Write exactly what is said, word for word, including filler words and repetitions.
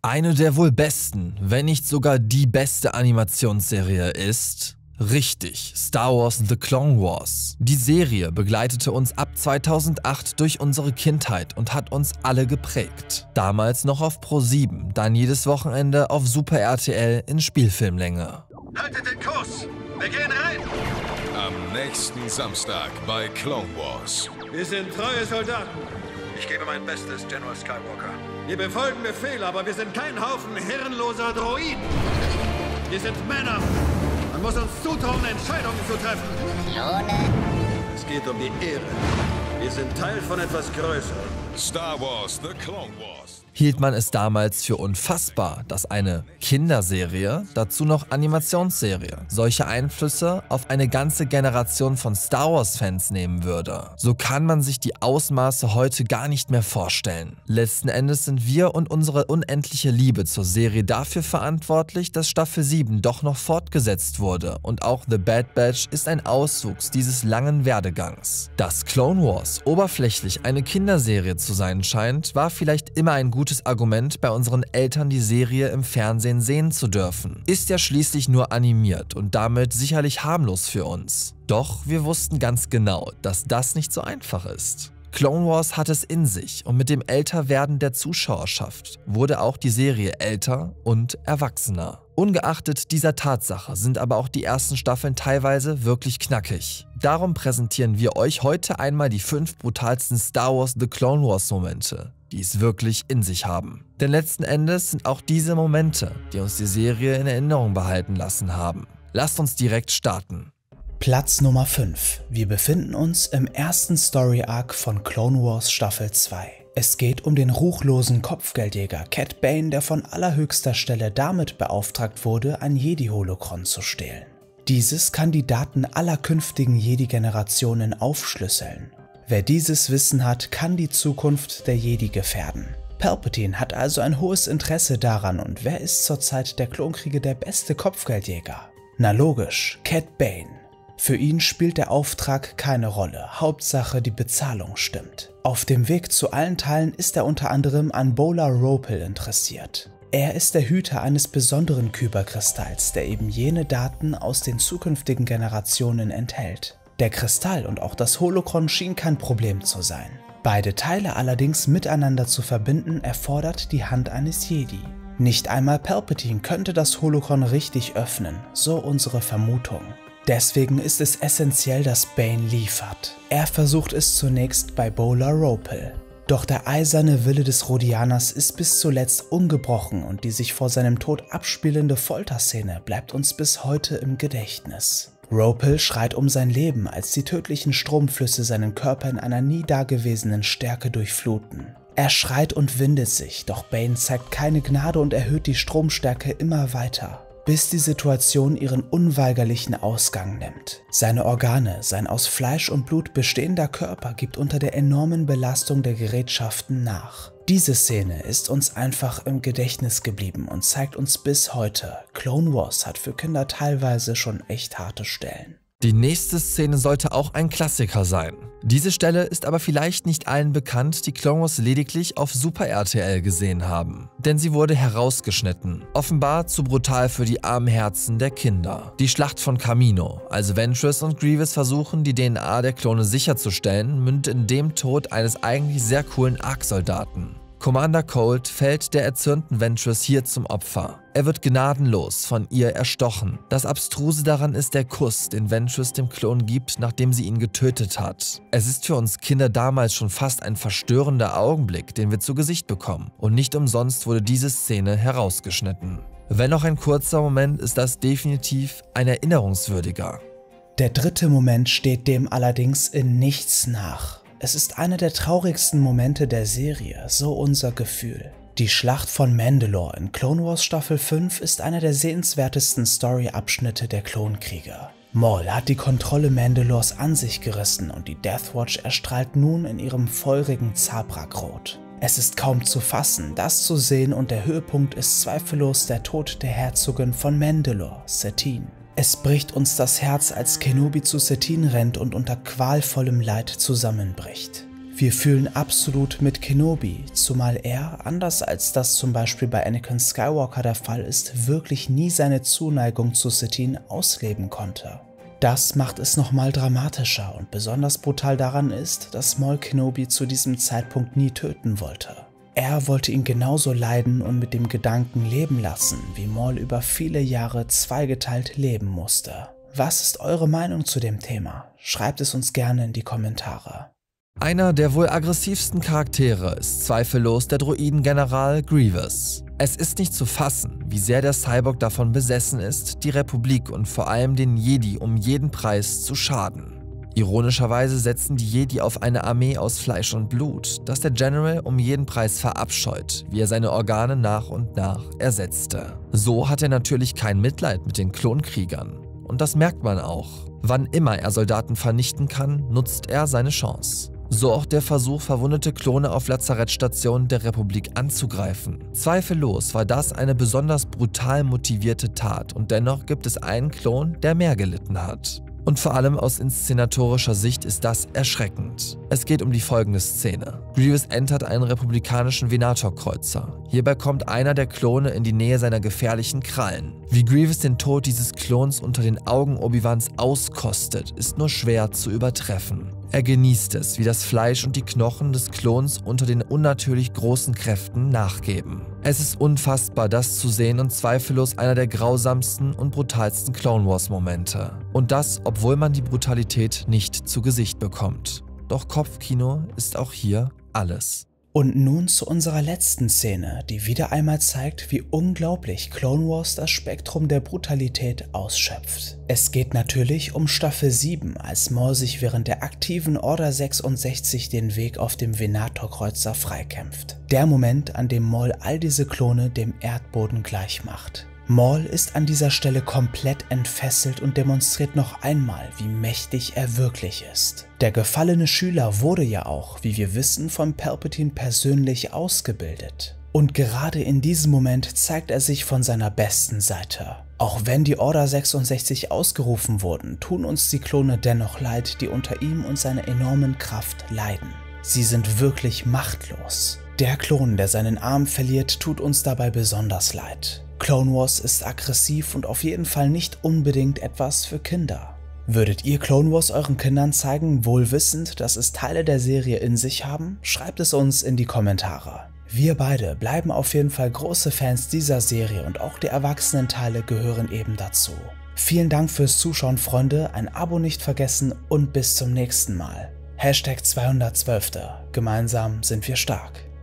Eine der wohl besten, wenn nicht sogar die beste Animationsserie ist... Richtig, Star Wars The Clone Wars. Die Serie begleitete uns ab zweitausendacht durch unsere Kindheit und hat uns alle geprägt. Damals noch auf Pro sieben, dann jedes Wochenende auf Super R T L in Spielfilmlänge. Haltet den Kurs! Wir gehen rein! Am nächsten Samstag bei Clone Wars. Wir sind treue Soldaten. Ich gebe mein Bestes, General Skywalker. Wir befolgen Befehle, aber wir sind kein Haufen hirnloser Droiden. Wir sind Männer. Man muss uns zutrauen, Entscheidungen zu treffen. Klone. Es geht um die Ehre. Wir sind Teil von etwas Größerem. Star Wars The Clone Wars. Hielt man es damals für unfassbar, dass eine Kinderserie, dazu noch Animationsserie, solche Einflüsse auf eine ganze Generation von Star Wars-Fans nehmen würde. So kann man sich die Ausmaße heute gar nicht mehr vorstellen. Letzten Endes sind wir und unsere unendliche Liebe zur Serie dafür verantwortlich, dass Staffel sieben doch noch fortgesetzt wurde und auch The Bad Batch ist ein Auswuchs dieses langen Werdegangs. Dass Clone Wars oberflächlich eine Kinderserie zu sein scheint, war vielleicht immer ein gutes Argument bei unseren Eltern, die Serie im Fernsehen sehen zu dürfen. Ist ja schließlich nur animiert und damit sicherlich harmlos für uns. Doch wir wussten ganz genau, dass das nicht so einfach ist. Clone Wars hat es in sich und mit dem Älterwerden der Zuschauerschaft wurde auch die Serie älter und erwachsener. Ungeachtet dieser Tatsache sind aber auch die ersten Staffeln teilweise wirklich knackig. Darum präsentieren wir euch heute einmal die fünf brutalsten Star Wars The Clone Wars Momente, die es wirklich in sich haben. Denn letzten Endes sind auch diese Momente, die uns die Serie in Erinnerung behalten lassen haben. Lasst uns direkt starten. Platz Nummer fünf. Wir befinden uns im ersten Story Arc von Clone Wars Staffel zwei. Es geht um den ruchlosen Kopfgeldjäger Cad Bane, der von allerhöchster Stelle damit beauftragt wurde, ein Jedi-Holokron zu stehlen. Dieses kann die Daten aller künftigen Jedi-Generationen aufschlüsseln. Wer dieses Wissen hat, kann die Zukunft der Jedi gefährden. Palpatine hat also ein hohes Interesse daran und wer ist zur Zeit der Klonkriege der beste Kopfgeldjäger? Na logisch, Cad Bane. Für ihn spielt der Auftrag keine Rolle, Hauptsache die Bezahlung stimmt. Auf dem Weg zu allen Teilen ist er unter anderem an Bola Ropel interessiert. Er ist der Hüter eines besonderen Kyberkristalls, der eben jene Daten aus den zukünftigen Generationen enthält. Der Kristall und auch das Holokron schien kein Problem zu sein. Beide Teile allerdings miteinander zu verbinden, erfordert die Hand eines Jedi. Nicht einmal Palpatine könnte das Holokron richtig öffnen, so unsere Vermutung. Deswegen ist es essentiell, dass Bane liefert. Er versucht es zunächst bei Bola Ropel. Doch der eiserne Wille des Rodianers ist bis zuletzt ungebrochen und die sich vor seinem Tod abspielende Folterszene bleibt uns bis heute im Gedächtnis. Ropel schreit um sein Leben, als die tödlichen Stromflüsse seinen Körper in einer nie dagewesenen Stärke durchfluten. Er schreit und windet sich, doch Bane zeigt keine Gnade und erhöht die Stromstärke immer weiter, bis die Situation ihren unweigerlichen Ausgang nimmt. Seine Organe, sein aus Fleisch und Blut bestehender Körper gibt unter der enormen Belastung der Gerätschaften nach. Diese Szene ist uns einfach im Gedächtnis geblieben und zeigt uns bis heute, Clone Wars hat für Kinder teilweise schon echt harte Stellen. Die nächste Szene sollte auch ein Klassiker sein. Diese Stelle ist aber vielleicht nicht allen bekannt, die Clone Wars lediglich auf Super R T L gesehen haben. Denn sie wurde herausgeschnitten. Offenbar zu brutal für die armen Herzen der Kinder. Die Schlacht von Kamino, also Ventress und Grievous versuchen, die D N A der Klone sicherzustellen, mündet in dem Tod eines eigentlich sehr coolen A R C-Soldaten. Commander Cold fällt der erzürnten Ventress hier zum Opfer. Er wird gnadenlos von ihr erstochen. Das Abstruse daran ist der Kuss, den Ventress dem Klon gibt, nachdem sie ihn getötet hat. Es ist für uns Kinder damals schon fast ein verstörender Augenblick, den wir zu Gesicht bekommen. Und nicht umsonst wurde diese Szene herausgeschnitten. Wenn auch ein kurzer Moment, ist das definitiv ein erinnerungswürdiger. Der dritte Moment steht dem allerdings in nichts nach. Es ist einer der traurigsten Momente der Serie, so unser Gefühl. Die Schlacht von Mandalore in Clone Wars Staffel fünf ist einer der sehenswertesten Story-Abschnitte der Klonkriege. Maul hat die Kontrolle Mandalores an sich gerissen und die Death Watch erstrahlt nun in ihrem feurigen Zabrakrot. Es ist kaum zu fassen, das zu sehen und der Höhepunkt ist zweifellos der Tod der Herzogin von Mandalore, Satine. Es bricht uns das Herz, als Kenobi zu Satine rennt und unter qualvollem Leid zusammenbricht. Wir fühlen absolut mit Kenobi, zumal er, anders als das zum Beispiel bei Anakin Skywalker der Fall ist, wirklich nie seine Zuneigung zu Satine ausleben konnte. Das macht es nochmal dramatischer und besonders brutal daran ist, dass Maul Kenobi zu diesem Zeitpunkt nie töten wollte. Er wollte ihn genauso leiden und mit dem Gedanken leben lassen, wie Maul über viele Jahre zweigeteilt leben musste. Was ist eure Meinung zu dem Thema? Schreibt es uns gerne in die Kommentare. Einer der wohl aggressivsten Charaktere ist zweifellos der Droidengeneral Grievous. Es ist nicht zu fassen, wie sehr der Cyborg davon besessen ist, die Republik und vor allem den Jedi um jeden Preis zu schaden. Ironischerweise setzen die Jedi auf eine Armee aus Fleisch und Blut, das der General um jeden Preis verabscheut, wie er seine Organe nach und nach ersetzte. So hat er natürlich kein Mitleid mit den Klonkriegern. Und das merkt man auch. Wann immer er Soldaten vernichten kann, nutzt er seine Chance. So auch der Versuch, verwundete Klone auf Lazarettstationen der Republik anzugreifen. Zweifellos war das eine besonders brutal motivierte Tat und dennoch gibt es einen Klon, der mehr gelitten hat. Und vor allem aus inszenatorischer Sicht ist das erschreckend. Es geht um die folgende Szene. Grievous entert einen republikanischen Venator-Kreuzer. Hierbei kommt einer der Klone in die Nähe seiner gefährlichen Krallen. Wie Grievous den Tod dieses Klons unter den Augen Obi-Wans auskostet, ist nur schwer zu übertreffen. Er genießt es, wie das Fleisch und die Knochen des Klons unter den unnatürlich großen Kräften nachgeben. Es ist unfassbar, das zu sehen und zweifellos einer der grausamsten und brutalsten Clone Wars Momente. Und das, obwohl man die Brutalität nicht zu Gesicht bekommt. Doch Kopfkino ist auch hier alles. Und nun zu unserer letzten Szene, die wieder einmal zeigt, wie unglaublich Clone Wars das Spektrum der Brutalität ausschöpft. Es geht natürlich um Staffel sieben, als Maul sich während der aktiven Order sechsundsechzig den Weg auf dem Venator-Kreuzer freikämpft. Der Moment, an dem Maul all diese Klone dem Erdboden gleich macht. Maul ist an dieser Stelle komplett entfesselt und demonstriert noch einmal, wie mächtig er wirklich ist. Der gefallene Schüler wurde ja auch, wie wir wissen, von Palpatine persönlich ausgebildet. Und gerade in diesem Moment zeigt er sich von seiner besten Seite. Auch wenn die Order sechsundsechzig ausgerufen wurden, tun uns die Klone dennoch leid, die unter ihm und seiner enormen Kraft leiden. Sie sind wirklich machtlos. Der Klon, der seinen Arm verliert, tut uns dabei besonders leid. Clone Wars ist aggressiv und auf jeden Fall nicht unbedingt etwas für Kinder. Würdet ihr Clone Wars euren Kindern zeigen, wohl wissend, dass es Teile der Serie in sich haben? Schreibt es uns in die Kommentare. Wir beide bleiben auf jeden Fall große Fans dieser Serie und auch die Erwachsenenteile gehören eben dazu. Vielen Dank fürs Zuschauen, Freunde, ein Abo nicht vergessen und bis zum nächsten Mal. Hashtag zweihundertzwölf. Gemeinsam sind wir stark.